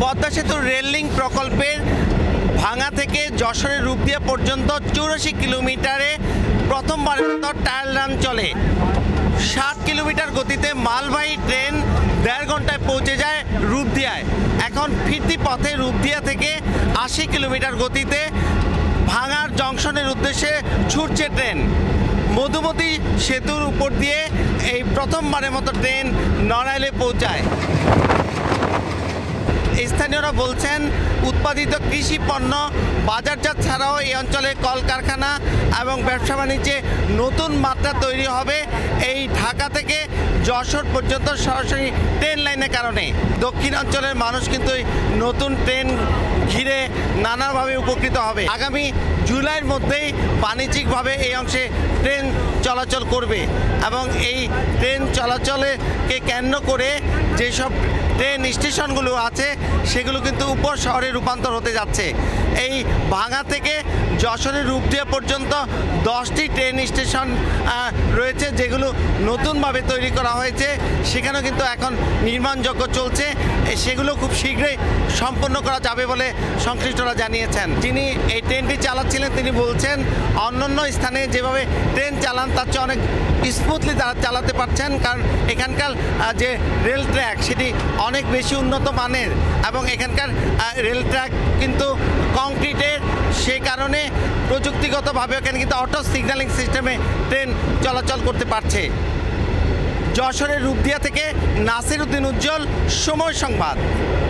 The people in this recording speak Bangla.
পদ্মা সেতু রেল লিঙ্ক প্রকল্পের ভাঙা থেকে যশোরের রূপদিয়া পর্যন্ত 84 কিলোমিটারে প্রথমবারের মতো ট্রায়াল রান চলে। 60 কিলোমিটার গতিতে মালবাহী ট্রেন 1.5 ঘন্টায় পৌঁছে যায় রূপদিয়ায়। এখন ফিরতি পথে রূপদিয়া থেকে 80 কিলোমিটার গতিতে ভাঙার জংশনের উদ্দেশ্যে ছুটছে ট্রেন। মধুমতি সেতুর উপর দিয়ে এই প্রথমবারের মতো ট্রেন নড়াইলে পৌঁছায়। স্থানীয়রা বলছেন উৎপাদিত কৃষি পণ্য বাজারজাত ছাড়াও এই অঞ্চলে কলকারখানা এবং ব্যবসা বাণিজ্যে নতুন মাত্রা তৈরি হবে এই ঢাকা থেকে যশোর পর্যন্ত সরাসরি ট্রেন লাইনের কারণে। দক্ষিণাঞ্চলের মানুষ কিন্তু নতুন ট্রেন ঘিরে নানাভাবে উপকৃত হবে। আগামী জুলাইয়ের মধ্যেই বাণিজ্যিকভাবে এই অংশে ট্রেন চলাচল করবে এবং এই ট্রেন চলাচলকে কেন্দ্র করে যেসব ট্রেন স্টেশনগুলো আছে সেগুলো কিন্তু উপর শহরে রূপান্তর হতে যাচ্ছে। এই ভাঙা থেকে যশোরের রূপদিয়া পর্যন্ত 10টি ট্রেন স্টেশন রয়েছে যেগুলো নতুনভাবে তৈরি করা হয়েছে, সেখানেও কিন্তু এখন নির্মাণযোগ্য চলছে। সেগুলো খুব শীঘ্রই সম্পন্ন করা যাবে বলে সংশ্লিষ্টরা জানিয়েছেন। যিনি এই ট্রেনটি চালাচ্ছিলেন তিনি বলছেন অন্যান্য স্থানে যেভাবে ট্রেন চালান তার চেয়ে অনেক স্মুথলি তারা চালাতে পারছেন, কারণ এখানকার যে রেল ট্র্যাক সেটি অনেক বেশি উন্নত মানের এবং এখানকার রেল ট্র্যাক কিন্তু কংক্রিটের, সেই কারণে প্রযুক্তিগতভাবে এখানে কিন্তু অটো সিগন্যালিং সিস্টেমে ট্রেন চলাচল করতে পারছে। যশোরের রূপদিয়া থেকে নাসির উদ্দিন উজ্জ্বল, সময় সংবাদ।